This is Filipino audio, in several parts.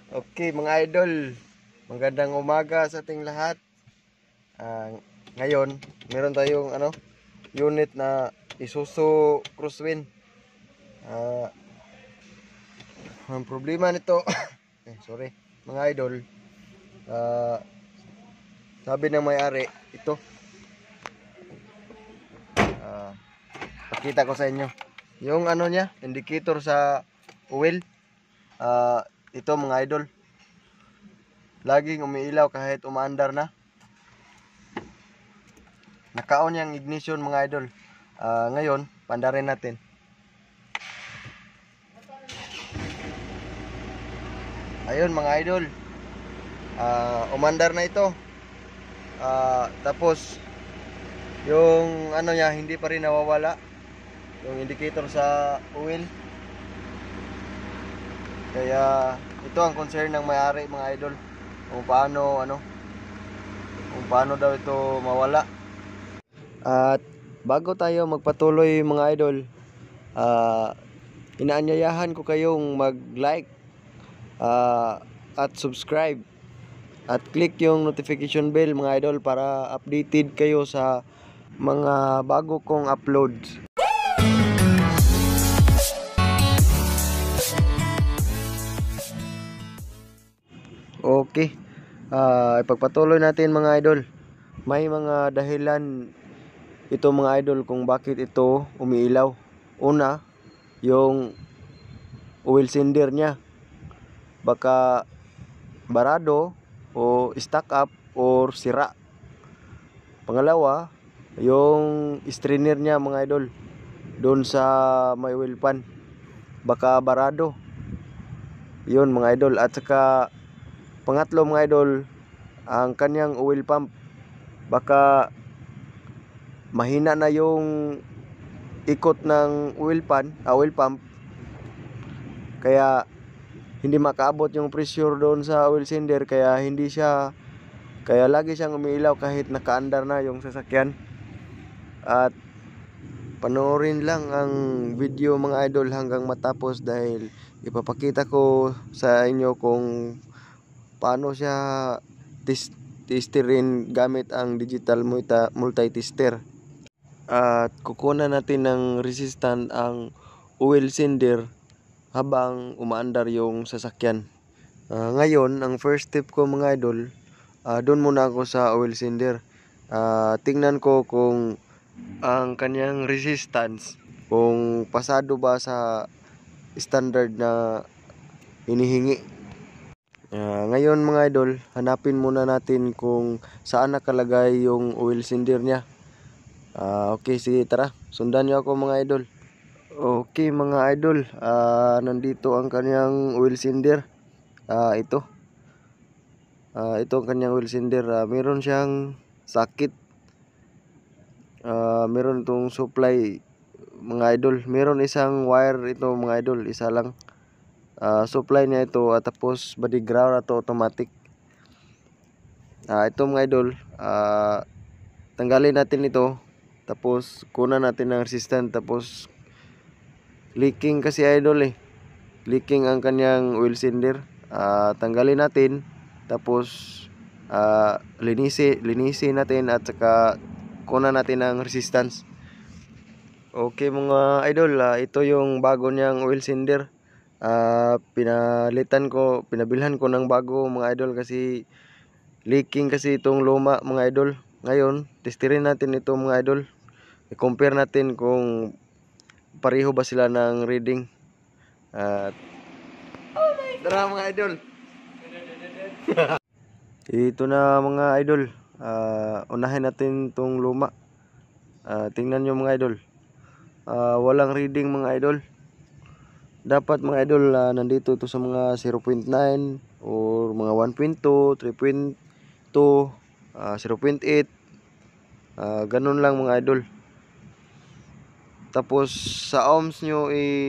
Okay mga idol, magandang umaga sa ating lahat. Ngayon, meron tayong unit na Isuzu Crosswind. Ang problema nito, sorry mga idol, sabi ng may-ari, ito. Pakita ko sa inyo. Yung niya, indicator sa oil. Ito mga idol. Laging umiilaw kahit umaandar na. Naka-on yung ignition mga idol. Ngayon, pandarin natin. Ayun mga idol. Umandar na ito. Tapos yung niya hindi pa rin nawawala. Yung indicator sa oil. Kaya ito ang concern ng may-ari mga idol. Kung paano daw ito mawala. At bago tayo magpatuloy mga idol, inaanyayahan ko kayong mag-like at subscribe at click yung notification bell mga idol para updated kayo sa mga bago kong uploads. Okay, ipagpatuloy natin mga idol. May mga dahilan ito mga idol kung bakit ito umiilaw. Una, yung oil cylinder nya baka barado o stuck up or sira. Pangalawa, yung strainer nya mga idol doon sa may oil pan baka barado. Yun mga idol. At saka pangatlo mga idol, ang kanyang oil pump baka mahina na yung ikot ng oil pump, kaya hindi makaabot yung pressure doon sa oil cylinder, kaya lagi siyang umiilaw kahit nakaandar na yung sasakyan. At panoorin lang ang video mga idol hanggang matapos dahil ipapakita ko sa inyo kung paano siya testerin gamit ang digital multi-tester. At kukunan natin ng resistant ang oil cylinder habang umaandar yung sasakyan. Ngayon, ang first step ko mga idol, doon muna ako sa oil cylinder. Tingnan ko kung ang kanyang resistance, kung pasado ba sa standard na hinihingi. Ngayon mga idol, hanapin muna natin kung saan nakalagay yung oil cylinder nya. Okay, sige, tara, sundan nyo ako mga idol. Okay mga idol, nandito ang kanyang oil cylinder. Ito ang kanyang oil cylinder. Meron siyang sakit. Meron itong supply mga idol. Meron isang wire ito mga idol, isa lang. Supply niya ito at tapos body ground at automatic. Ito mga idol, tanggalin natin ito. Tapos kunan natin ng resistant. Tapos leaking kasi idol leaking ang kanyang oil cylinder. Tanggalin natin. Tapos linisin natin at saka kunan natin ng resistance. Okay mga idol, ito yung bago niyang oil cylinder. Pinabilhan ko ng bago mga idol kasi leaking kasi itong luma mga idol. Ngayon, testerin natin ito mga idol. I-compare natin kung pareho ba sila ng reading. Tara mga idol. Ito na mga idol. Unahin natin itong luma. Tingnan nyo mga idol. Walang reading mga idol. Dapat mga idol, nandito ito sa mga 0.9 or mga 1.2, 3.2, 0.8. Ganun lang mga idol. Tapos sa ohms nyo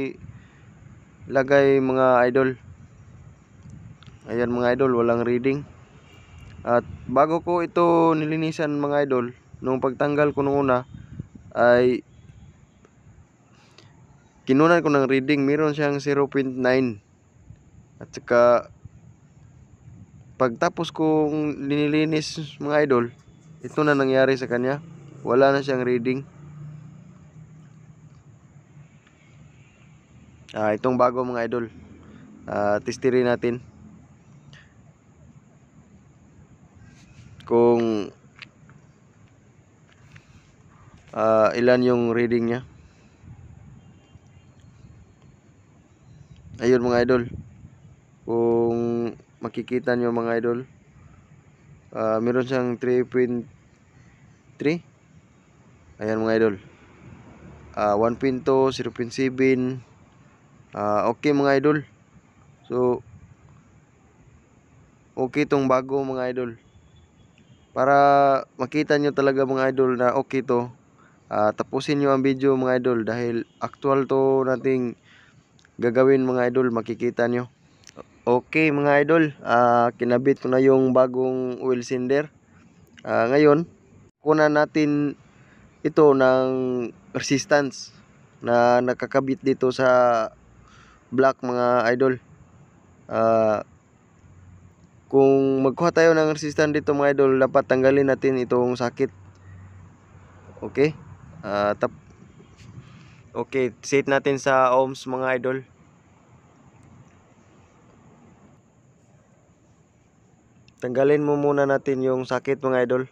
ilagay mga idol. Ayan mga idol, walang reading. At bago ko ito nilinisan mga idol, nung pagtanggal ko nung una ay kinunan ko ng reading. Meron siyang 0.9 at saka pagtapos kong linilinis mga idol, ito na nangyari sa kanya. Wala na siyang reading. Itong bago mga idol. Testirin natin kung ilan yung reading niya. Ayun mga idol, kung makikita nyo mga idol, meron siyang 3.3. ayan mga idol, 1.2, 0.7. Okay mga idol. So okay tong bago mga idol. Para makita nyo talaga mga idol na okay to, tapusin nyo ang video mga idol, dahil actual to nating gagawin mga idol, makikita nyo. Okay mga idol, kinabit ko na yung bagong oil cylinder. Ngayon, kunan natin ito ng resistance na nakakabit dito sa block mga idol. Kung magkuha tayo ng resistance dito mga idol, dapat tanggalin natin itong sakit. Okay? Okay, set natin sa ohms mga idol. Tanggalin mo muna natin yung sakit mga idol.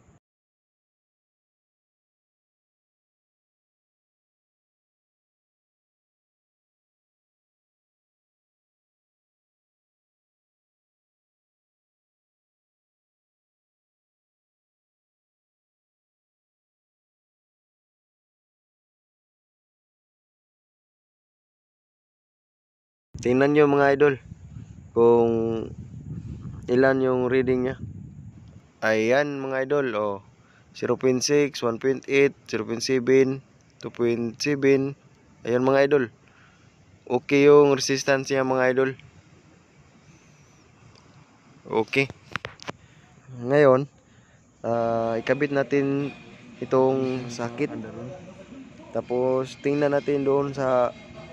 Tingnan nyo mga idol kung ilan yung reading nya. Ayan mga idol, 0.6, 1.8, 0.7, 2.7. Ayan mga idol, okay yung resistance niya mga idol. Okay, ngayon ikabit natin itong sakit. Tapos tingnan natin doon sa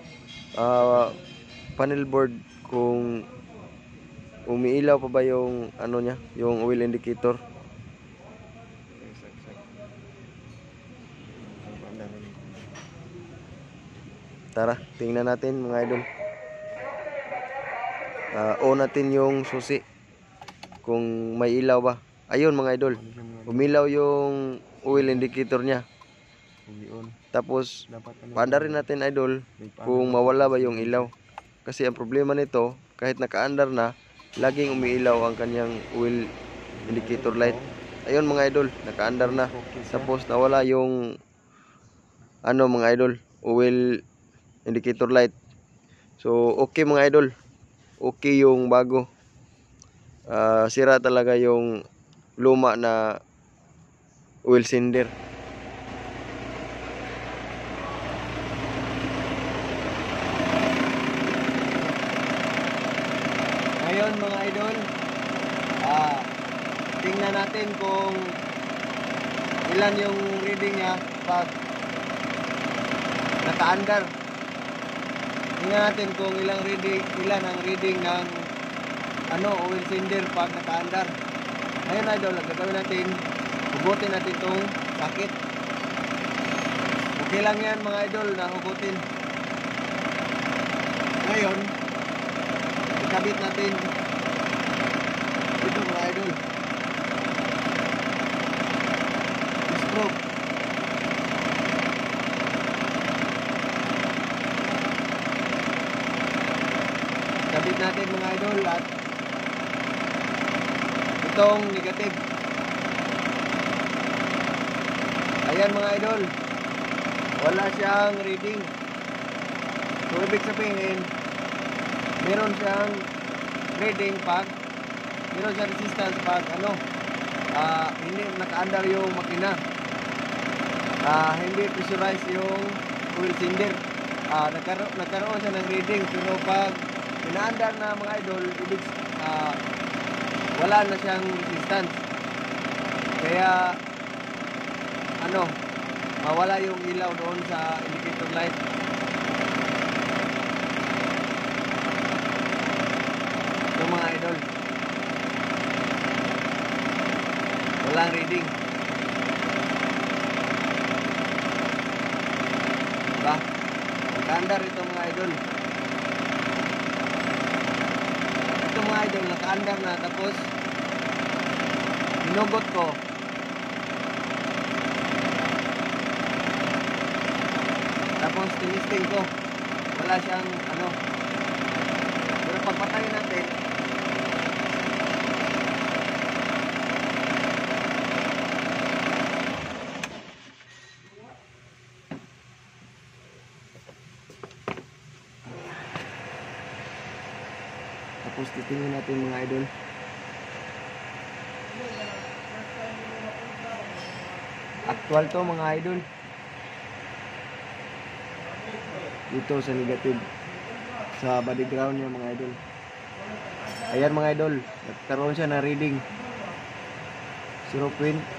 panel board kung umiilaw pa ba yung ano niya, yung oil indicator. Tara, tingnan natin mga idol. On natin yung susi kung may ilaw ba. Ayun mga idol, umilaw yung oil indicator niya. Tapos paandarin natin idol kung mawala ba yung ilaw. Kasi ang problema nito, kahit nakaandar na, laging umiilaw ang kanyang oil indicator light. Ayun mga idol, nakaandar na. Tapos nawala yung ano mga idol, oil indicator light. So okay mga idol, okay yung bago. Sira talaga yung luma na oil cylinder. Ngayon mga idol, tingnan natin kung ilan yung reading niya pag naka-under. Tingnan natin kung ilan ang reading ng oil cylinder pag naka-under. Ngayon idol, gagawin natin, hugutin natin itong sakit. Okay lang yan mga idol na hugutin. Ngayon, ikabit natin ito mga idol, stroke. Ikabit natin mga idol at itong negative. Ayan mga idol, wala siyang reading. So ibig sabihin, meron siyang reading pag meron siyang resistance pag hindi naka-under yung makina, hindi pressurized yung oil cylinder. Nagkaroon siya ng reading, pero pag pina-under na mga idol, ibig wala na siyang resistance. Kaya mawala yung ilaw doon sa indicator light. Ito mga idol, walang reading. Diba? Nakaandar ito mga idol. Ito mga idol, nakaandar na. Tapos hinugot ko. Tapos tinisting ko. Wala siyang ano. Pero pagpatayin natin, tapos titingnan natin mga idol. Actual to mga idol. Dito sa negative, sa body ground niya mga idol. Ayan mga idol, nagkaroon siya na reading 0.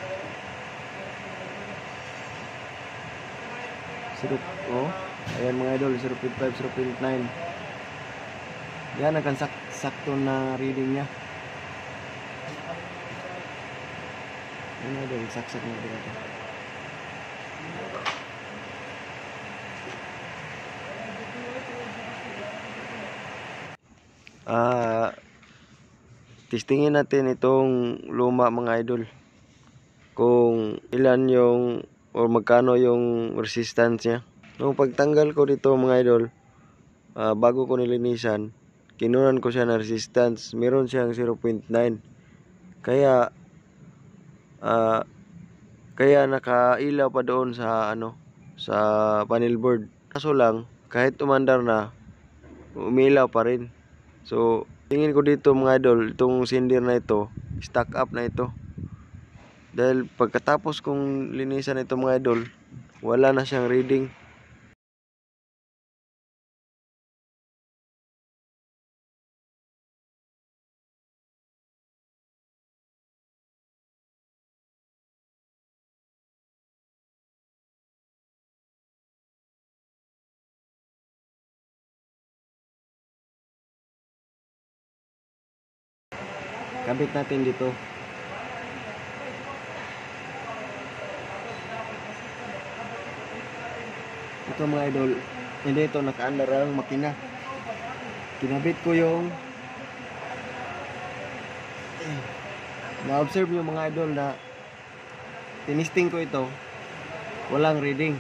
Oh, ayan mga idol, 0.5, 0.9. Yan ang sakto na reading niya. Ayan mga idol, saksak na dito. Testingin natin itong luma mga idol, kung ilan yung o magkano yung resistance niya. Nung pagtanggal ko dito mga idol, bago ko nilinisan, kinunan ko siya na resistance, meron siyang 0.9. Kaya kaya nakailaw pa doon sa ano, sa panel board. Kaso lang, kahit umandar na, umilaw pa rin. So tingin ko dito mga idol, itong sindir na ito, stock up na ito. Dahil pagkatapos kong linisan ito mga idol, wala na siyang reading. Kabit natin dito. Ito mga idol, hindi ito nakaandar ang makina. Kinabit ko yung na-observe yung mga idol na tinisting ko ito, walang reading.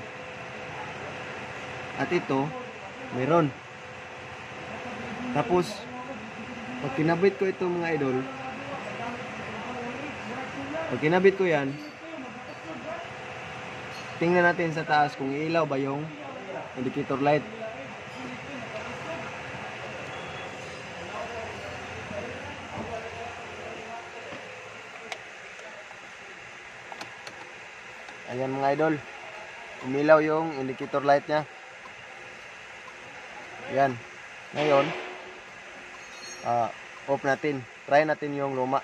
At ito, meron. Tapos pag kinabit ko ito mga idol, pag kinabit ko yan, tingnan natin sa taas kung ilaw ba yung indicator light. Ayan mga idol, umilaw yung indicator light nya. Ayan. Ngayon, off natin. Try natin yung luma.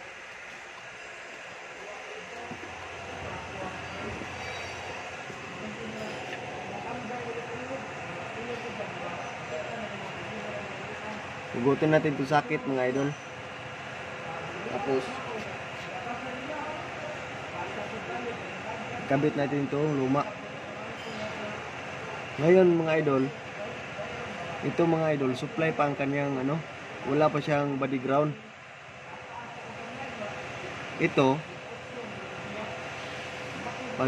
Hugutin natin itong sakit mga idol. Tapos kabit natin itong luma. Ngayon mga idol, ito mga idol, supply pa ang kanyang ano, wala pa siyang body ground. Ito, pag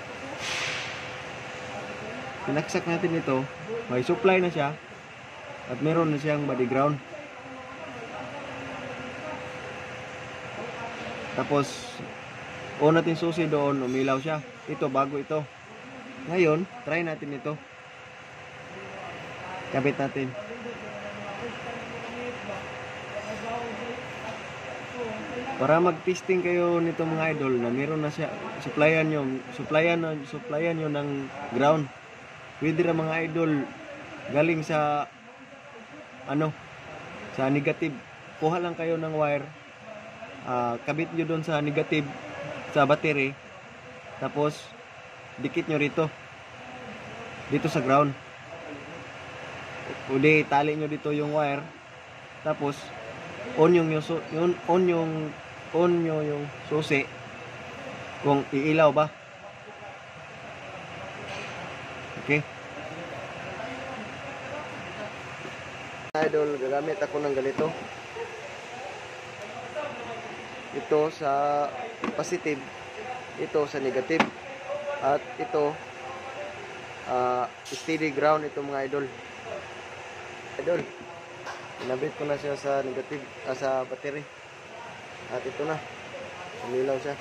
pinaksak natin ito, may supply na siya at meron na siyang body ground. Tapos on natin susi doon, umilaw siya. Ito, bago ito. Ngayon, try natin ito. Kabit natin. Para mag-testing kayo nito mga idol na meron na siya, supplyan nyo ng ground. Pwede na mga idol galing sa ano, sa negative. Kuha lang kayo ng wire, kabit nyo doon sa negative sa battery, tapos dikit nyo rito dito sa ground. Uli tali nyo dito yung wire, tapos on nyo yung susi, kung iilaw ba. Okay. Idol, gagamit ako ng ganito. Ito sa positive, ito sa negative, at ito steady ground. Ito mga idol. Inabit ko na siya sa negative, sa battery. At ito na, umilaw siya.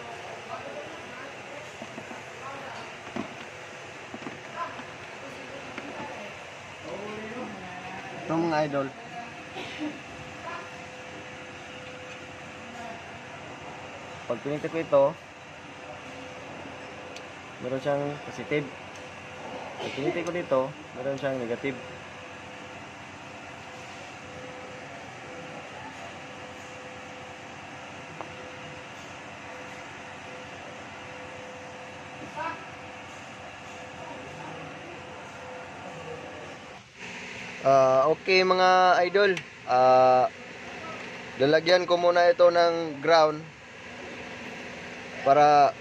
Ito mga idol, pag pinita ko ito, meron siyang positive. Pag pinita ko dito, meron siyang negative. Okay mga idol, lalagyan ko muna ito ng ground para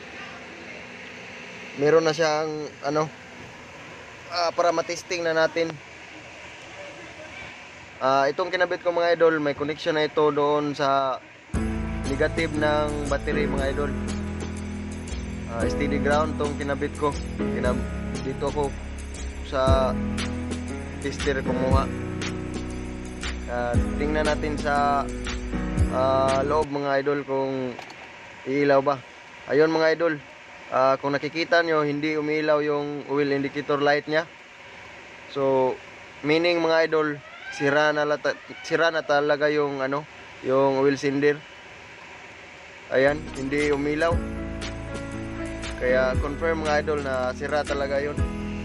meron na siyang para matesting na natin. Itong kinabit ko mga idol, may connection na ito doon sa negative ng battery mga idol. Steady ground tong kinabit ko. Dito ako sa tester kumuha. Tingnan natin sa loob mga idol kung iilaw ba. Ayun mga idol, kung nakikita nyo, hindi umiilaw yung oil indicator light nya. So meaning mga idol, sira na talaga yung yung oil cylinder. Ayan, hindi umilaw. Kaya confirm mga idol na sira talaga yun.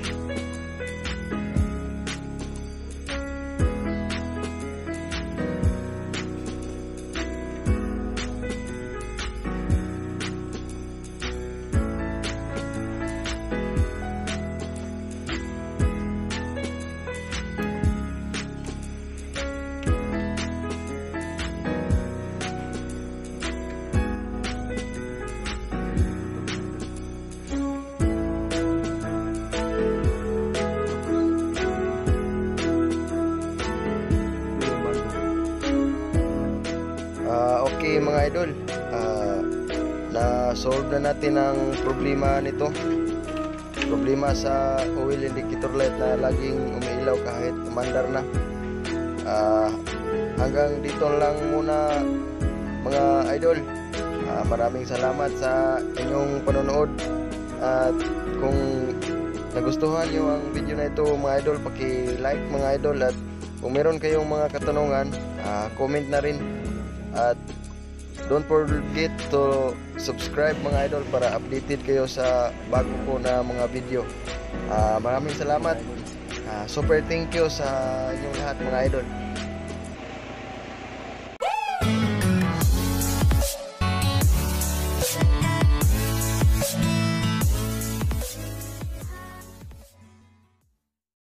Okay mga idol, na-solve na natin ang problema nito. Problema sa oil indicator light na laging umiilaw kahit umandar na. Hanggang dito lang muna mga idol. Maraming salamat sa inyong panonood. At kung nagustuhan nyo ang video na ito mga idol, paki-like mga idol. At kung meron kayong mga katanungan, comment na rin. At don't forget to subscribe mga idol para updated kayo sa bago ko na mga video. Maraming salamat. Super thank you sa inyong lahat mga idol.